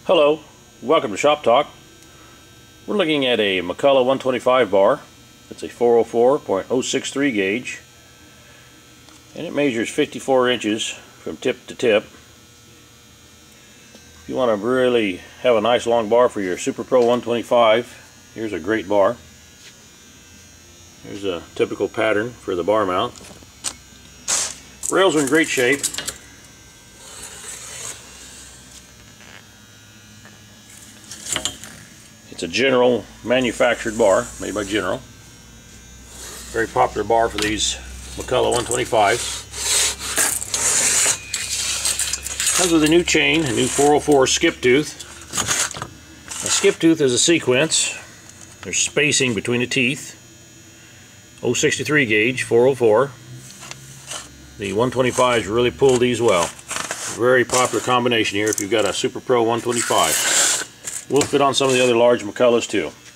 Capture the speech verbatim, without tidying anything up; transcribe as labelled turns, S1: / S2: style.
S1: Hello, welcome to Shop Talk. We're looking at a McCulloch one twenty-five bar. It's a four oh four point oh six three gauge, and it measures fifty-four inches from tip to tip. If you want to really have a nice long bar for your Super Pro one twenty-five, here's a great bar. Here's a typical pattern for the bar mount. Rails are in great shape. It's a General manufactured bar, made by General. Very popular bar for these McCulloch one twenty-fives. Comes with a new chain, a new four oh four skip tooth. A skip tooth is a sequence. There's spacing between the teeth. oh sixty-three gauge, four oh four. The one twenty-fives really pull these well. Very popular combination here if you've got a Super Pro one twenty-five. Will fit on some of the other large McCullochs too.